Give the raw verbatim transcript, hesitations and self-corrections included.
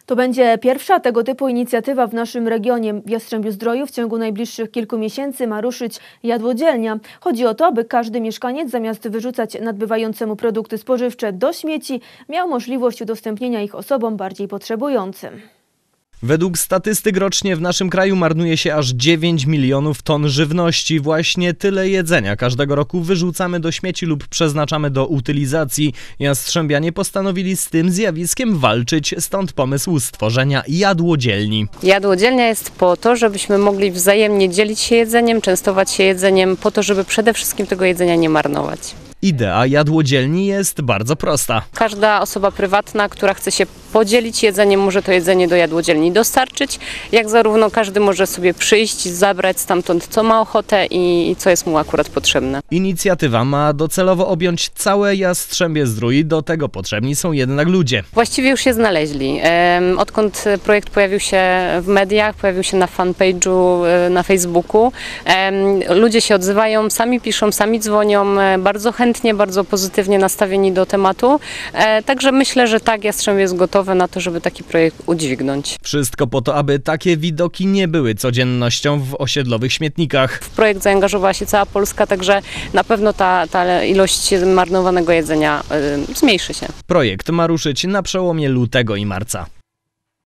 To będzie pierwsza tego typu inicjatywa w naszym regionie. W Jastrzębiu-Zdroju w ciągu najbliższych kilku miesięcy ma ruszyć jadłodzielnia. Chodzi o to, aby każdy mieszkaniec zamiast wyrzucać nadbywającemu produkty spożywcze do śmieci, miał możliwość udostępnienia ich osobom bardziej potrzebującym. Według statystyk rocznie w naszym kraju marnuje się aż dziewięć milionów ton żywności. Właśnie tyle jedzenia każdego roku wyrzucamy do śmieci lub przeznaczamy do utylizacji. Jastrzębianie postanowili z tym zjawiskiem walczyć, stąd pomysł stworzenia jadłodzielni. Jadłodzielnia jest po to, żebyśmy mogli wzajemnie dzielić się jedzeniem, częstować się jedzeniem, po to, żeby przede wszystkim tego jedzenia nie marnować. Idea jadłodzielni jest bardzo prosta. Każda osoba prywatna, która chce się podzielić jedzeniem, może to jedzenie do jadłodzielni dostarczyć, jak zarówno każdy może sobie przyjść, zabrać stamtąd co ma ochotę i co jest mu akurat potrzebne. Inicjatywa ma docelowo objąć całe Jastrzębie-Zdrój, do tego potrzebni są jednak ludzie. Właściwie już się znaleźli. Odkąd projekt pojawił się w mediach, pojawił się na fanpage'u na Facebooku, ludzie się odzywają, sami piszą, sami dzwonią, bardzo chętnie, bardzo pozytywnie nastawieni do tematu. Także myślę, że tak, Jastrzębie jest gotowe na to, żeby taki projekt udźwignąć. Wszystko po to, aby takie widoki nie były codziennością w osiedlowych śmietnikach. W projekt zaangażowała się cała Polska, także na pewno ta, ta ilość marnowanego jedzenia y, zmniejszy się. Projekt ma ruszyć na przełomie lutego i marca.